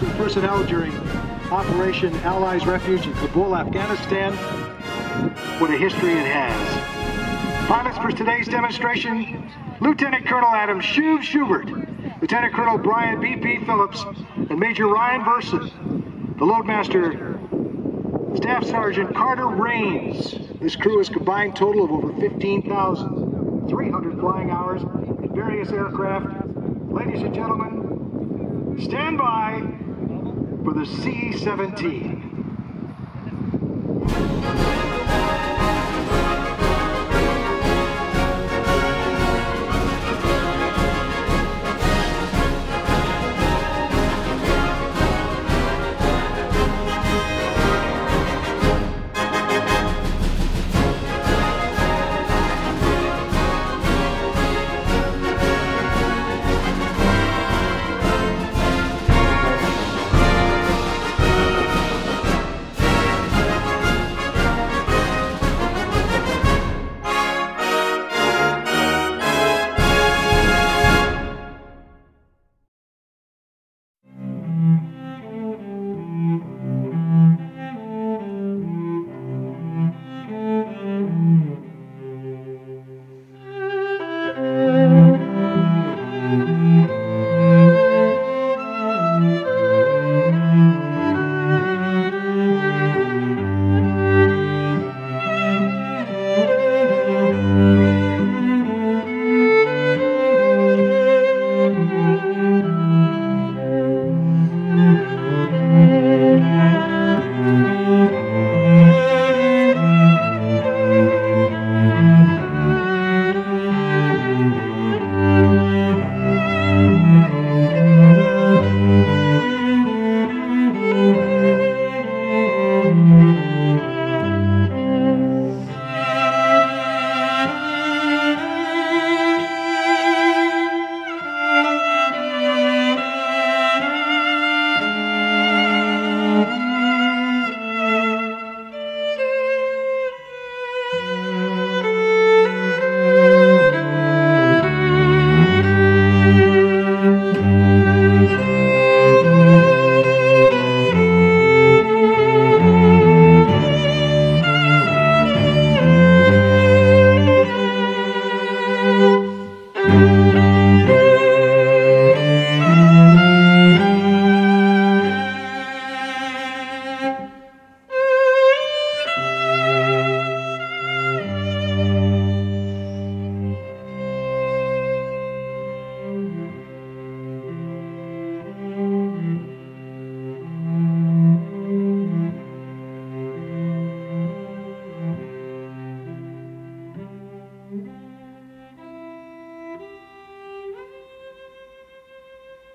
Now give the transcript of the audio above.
for the personnel during Operation Allies Refuge in Kabul, Afghanistan. What a history it has. Pilots for today's demonstration, Lieutenant Colonel Adam Shuv Schubert, Lieutenant Colonel Brian B.P. Phillips, and Major Ryan Verson. The Loadmaster, Staff Sergeant Carter Rains. This crew has a combined total of over 15,300 flying hours in various aircraft. Ladies and gentlemen, stand by for the C-17.